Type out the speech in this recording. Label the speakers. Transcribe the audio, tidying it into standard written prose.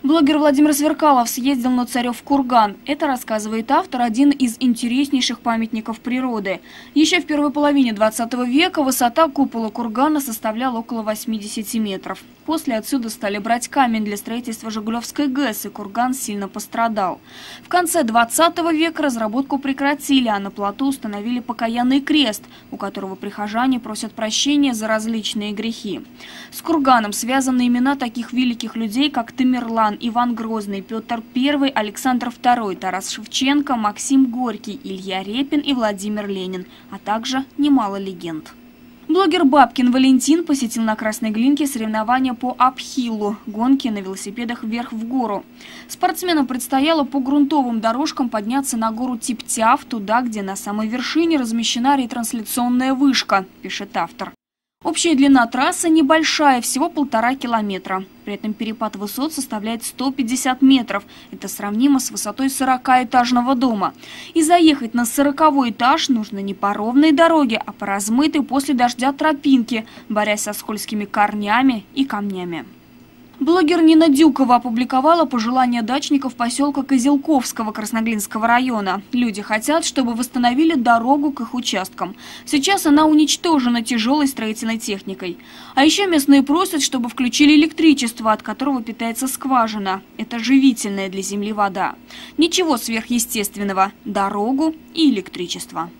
Speaker 1: Блогер Владимир Сверкалов съездил на Царев курган. Это, рассказывает автор, один из интереснейших памятников природы. Еще в первой половине 20 века высота купола кургана составляла около 80 метров. После отсюда стали брать камень для строительства Жигулевской ГЭС, и курган сильно пострадал. В конце 20 века разработку прекратили, а на плоту установили покаянный крест, у которого прихожане просят прощения за различные грехи. С курганом связаны имена таких великих людей, как Тамерлан, Иван Грозный, Петр I, Александр II, Тарас Шевченко, Максим Горький, Илья Репин и Владимир Ленин, а также немало легенд. Блогер Бабкин Валентин посетил на Красной Глинке соревнования по апхиллу – гонки на велосипедах вверх в гору. Спортсменам предстояло по грунтовым дорожкам подняться на гору Типтяв, туда, где на самой вершине размещена ретрансляционная вышка, пишет автор. Общая длина трассы небольшая, всего 1,5 километра. При этом перепад высот составляет 150 метров. Это сравнимо с высотой 40-этажного дома. И заехать на 40-й этаж нужно не по ровной дороге, а по размытой после дождя тропинке, борясь со скользкими корнями и камнями. Блогер Нина Дюкова опубликовала пожелания дачников поселка Козелковского Красноглинского района. Люди хотят, чтобы восстановили дорогу к их участкам. Сейчас она уничтожена тяжелой строительной техникой. А еще местные просят, чтобы включили электричество, от которого питается скважина. Это живительная для земли вода. Ничего сверхъестественного – дорогу и электричество.